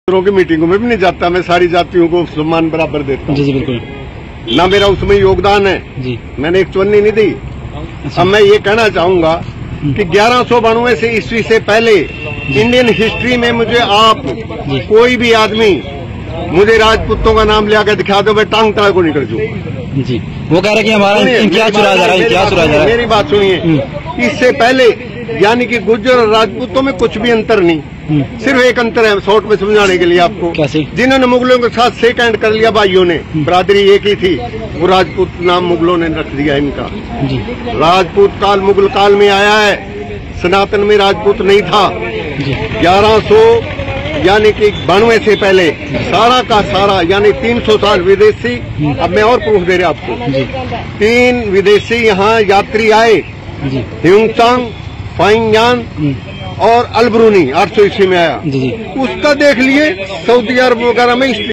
की मीटिंगों में भी नहीं जाता, मैं सारी जातियों को सम्मान बराबर देता हूँ। जी बिल्कुल। ना मेरा उसमें योगदान है जी, मैंने एक चुन्नी नहीं दी। अब मैं ये कहना चाहूंगा कि 1192 से ईस्वी से पहले इंडियन हिस्ट्री में मुझे आप कोई भी आदमी मुझे राजपूतों का नाम लिया के दिखा दो, मैं टांग टांग को निकल जाऊंगा जी। वो कह रहे कि हमारा इम्तियाज चुराया जा रहा है, इम्तियाज चुराया जा रहा है। मेरी बात सुनिए, इससे पहले यानी कि गुर्जर और राजपूतों में कुछ भी अंतर नहीं, सिर्फ एक अंतर है शॉर्ट में समझाने के लिए आपको। कैसे? जिन्होंने मुगलों के साथ शेक हैंड कर लिया, भाइयों ने, बरादरी एक ही थी, वो राजपूत नाम मुगलों ने रख दिया इनका जी। राजपूत काल मुगल काल में आया है, सनातन में राजपूत नहीं था। 1100 यानी कि 92 से पहले सारा का सारा यानी 300 साल विदेशी। अब मैं और प्रूफ दे रहा आपको, 3 विदेशी यहाँ यात्री आए, ह्यूंगचांग, फाइंगयान और अलब्रूनी 800 ईस्वी में आया। उसका देख लिए सऊदी अरब वगैरह में